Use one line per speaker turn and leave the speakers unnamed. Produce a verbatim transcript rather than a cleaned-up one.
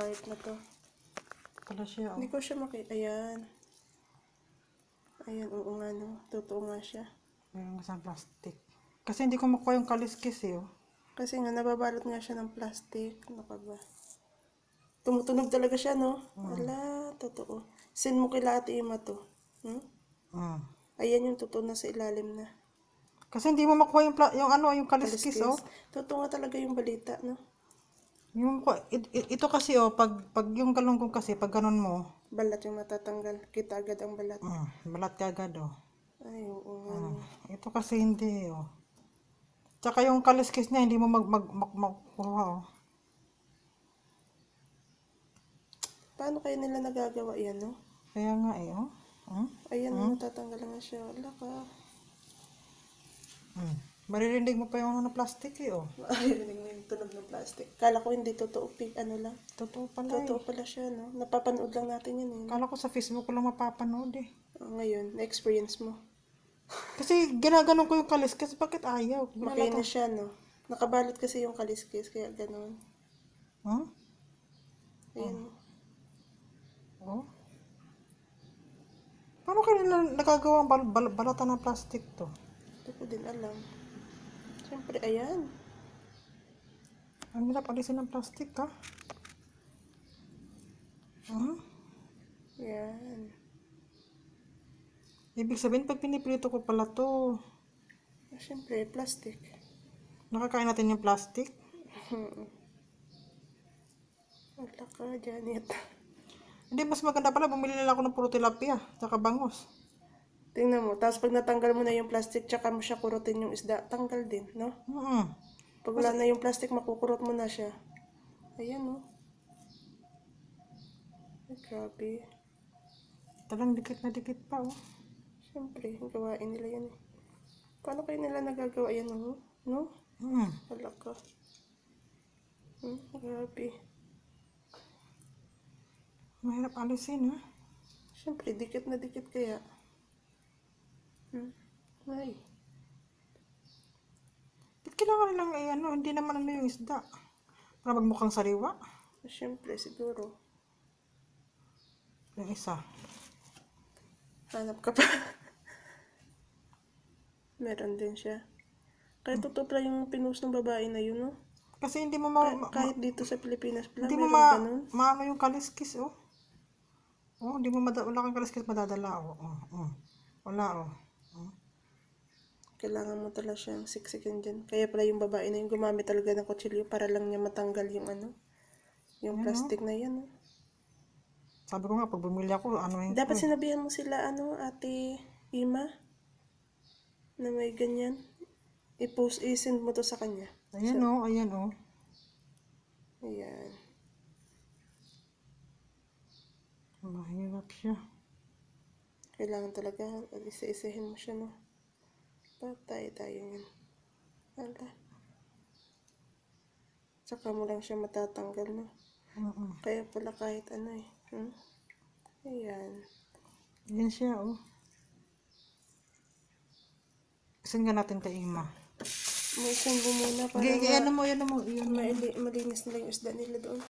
kahit na to.
Pala siya, oh.
Hindi ko siya makita. Ayan. Ayan, oo nga, no. Totoo nga siya.
Mayroon nga sa plastic. Kasi hindi ko makuha yung kaliskis, eh, oh.
Kasi nga, nababalot nga siya ng plastic. Ano ka ba? Tumutunog talaga siya, no?
Hmm.
Ala, totoo. Send mo kila Ate Ima to. Hmm?
Hmm.
Ayan yung totoo na sa ilalim na.
Kasi hindi mo makuha yung, pla- yung ano, yung kaliskis,
Kaliskis.
oh.
Totoo nga talaga yung balita, no?
Yung, it, it- ito kasi, oh, pag, pag yung galunggong kasi, pag ganun mo,
Balat yung matatanggal. Kita agad ang balat.
mm, balat ka agad, oh.
Ay, oo nga,
Mm.
no.
Ito kasi hindi, oh. Tsaka yung kaliskis niya, hindi mo mag, mag, mag, makuha, oh.
Paano kaya nila nagagawa yan, no?
Kaya nga, eh, oh. Hmm?
Ayan, hmm? Natatanggal na nga siya. Wala ka.
Hmm. Maririnig mo pa yung ano, plastic, eh, oh.
Ay, rinig mo yung tunog ng plastic. Kala ko hindi totoo. Pig, ano lang.
Totoo pala,
Totoo
eh.
pala siya, no? Napapanood lang natin yan, eh.
Kala ko sa Facebook ko lang mapapanood, eh.
Oh, ngayon, na-experience mo.
Kasi ginaganon ko yung kaliskis, bakit ayaw?
Makinis siya, no? Nakabalot kasi yung kaliskis, kaya ganun.
Hmm?
Ayan.
Oh. Paano kaya nila nagagawa ang bal bal balatan ng plastic to?
Hindi ko din alam. Siyempre, ayan.
Ang hirap alisin ng plastic, ha? Hmm?
Ayan.
Ibig sabihin, pag piniprito ko pala to,
Siyempre, plastic.
nakakain natin yung plastic.
Wala ka, Janet.
Hindi, mas maganda pala, bumili na lang ako ng puro tilapia, tsaka bangus.
Tingnan mo. Tapos pag natanggal mo na yung plastic, tsaka mo siya kurutin yung isda, tanggal din, no?
Mm.
Pag wala na yung plastic, makukurot mo na siya. Ayan, no? Ay, grabe.
Talang dikit na dikit pa, oh.
Siyempre, gawain nila yan, eh. Paano kayo nila nagagawa yan, no? No?
Mm.
Wala ka. Hmm, grabe.
Mahirap alisin, ha?
Siyempre, dikit na dikit kaya. Hmm. Ay.
Ba't kailangan nilang, eh, ano, hindi naman ano yung isda? Para magmukhang sariwa?
Siyempre, siguro.
Yung isa.
Hanap ka pa. Meron din siya. Kaya totoo pala yung pinost ng babae na yun, no?
Kasi hindi mo ma...
Ka-
ma-
kahit dito sa Pilipinas pala,
hindi mo
meron
ma...
ganun.
maano yung kaliskis, oh. Oh, hindi mo mada... wala kang kaliskis madadala, oh. Oh, oh. Wala, oh. Oh.
Kailangan mo talaga siyang siksikin dyan. Kaya pala yung babae na yung gumamit talaga ng kutsilyo para lang niya matanggal yung ano, yung
Yan,
plastic na yan, no?
Sabi ko nga, pag bumili ako, ano yun?
Dapat sinabihan mo sila, ano, Ate Ima, na may ganyan. I-post, i-send mo to sa kanya.
Ayan, oh, ayan, oh.
Ayan.
Mahirap siya.
Kailangan talaga, isa-isahin mo siya, no? Patay tayo yan. Hala. Saka mo lang siya matatanggal, no?
Uh-uh.
Kaya pala kahit ano, eh. Hmm? Ayan.
Ayan siya, oh. Isan nga natin kay Ima.
May isang mo muna para
Gigi,
ma-
ano mo, ano mo, yun mo.
mali- malinis nila yung isda nila doon.